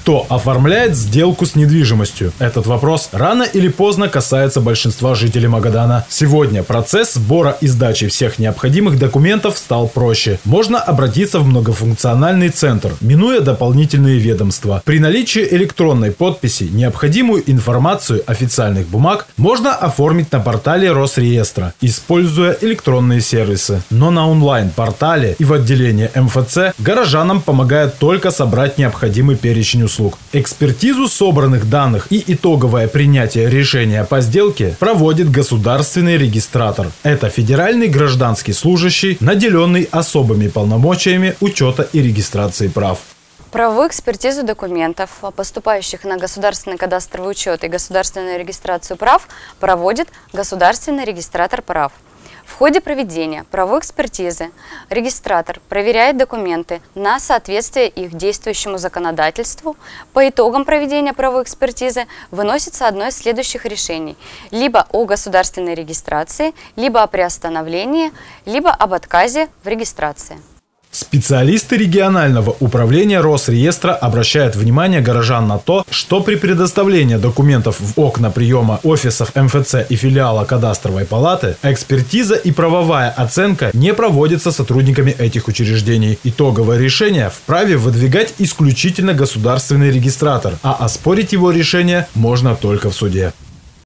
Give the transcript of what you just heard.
Кто оформляет сделку с недвижимостью? Этот вопрос рано или поздно касается большинства жителей Магадана. Сегодня процесс сбора и сдачи всех необходимых документов стал проще. Можно обратиться в многофункциональный центр, минуя дополнительные ведомства. При наличии электронной подписи необходимую информацию официальных бумаг можно оформить на портале Росреестра, используя электронные сервисы. Но на онлайн-портале и в отделении МФЦ горожанам помогает только собрать необходимый перечень услуг. Экспертизу собранных данных и итоговое принятие решения по сделке проводит государственный регистратор. Это федеральный гражданский служащий, наделенный особыми полномочиями учета и регистрации прав. Правовую экспертизу документов, поступающих на государственный кадастровый учет и государственную регистрацию прав, проводит государственный регистратор прав. В ходе проведения правовой экспертизы регистратор проверяет документы на соответствие их действующему законодательству. По итогам проведения правовой экспертизы выносится одно из следующих решений: либо о государственной регистрации, либо о приостановлении, либо об отказе в регистрации. Специалисты регионального управления Росреестра обращают внимание горожан на то, что при предоставлении документов в окна приема офисов МФЦ и филиала кадастровой палаты экспертиза и правовая оценка не проводятся сотрудниками этих учреждений. Итоговое решение вправе выдвигать исключительно государственный регистратор, а оспорить его решение можно только в суде.